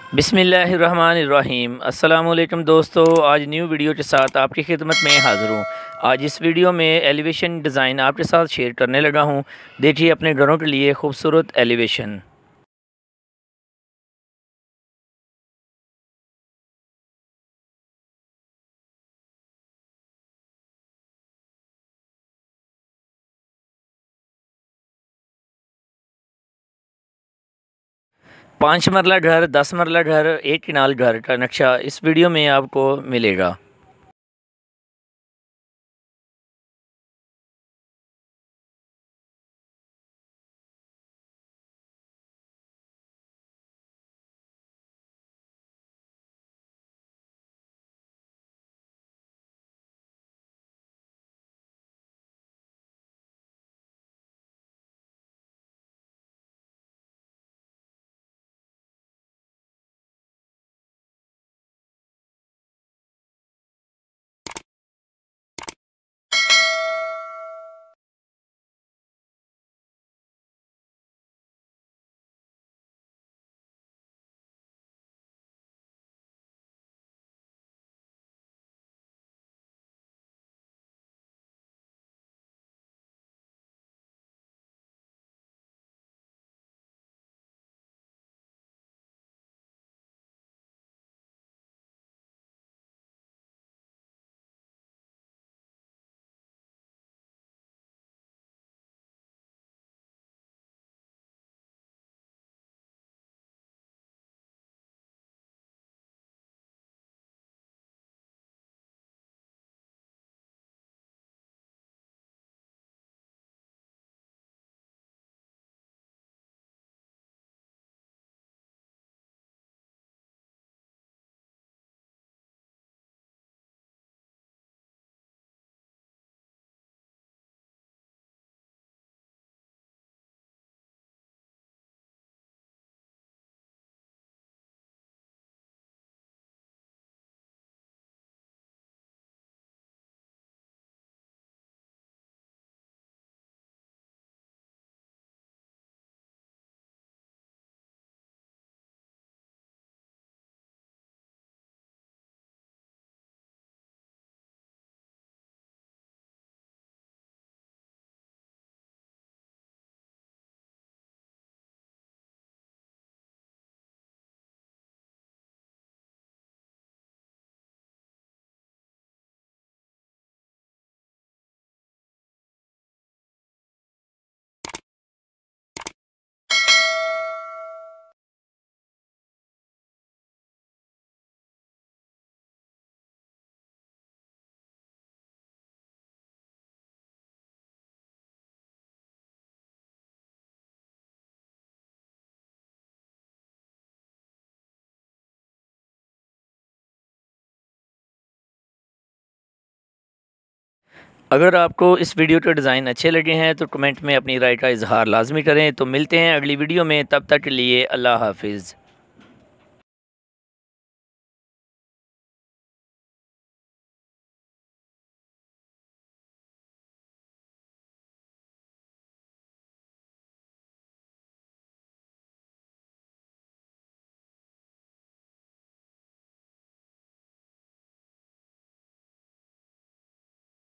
बिस्मिल्लाहिर्रहमानिर्रहीम। अस्सलामुअलैकुम दोस्तों, आज न्यू वीडियो के साथ आपकी खिदमत में हाज़िर हूँ। आज इस वीडियो में एलिवेशन डिज़ाइन आपके साथ शेयर करने लगा हूँ। देखिए अपने घरों के लिए खूबसूरत एलिवेशन। 5 मरला घर, 10 मरला घर, 1 किनाल घर का नक्शा इस वीडियो में आपको मिलेगा। अगर आपको इस वीडियो के डिज़ाइन अच्छे लगे हैं तो कमेंट में अपनी राय का इजहार लाजमी करें। तो मिलते हैं अगली वीडियो में, तब तक के लिए अल्लाह हाफिज़।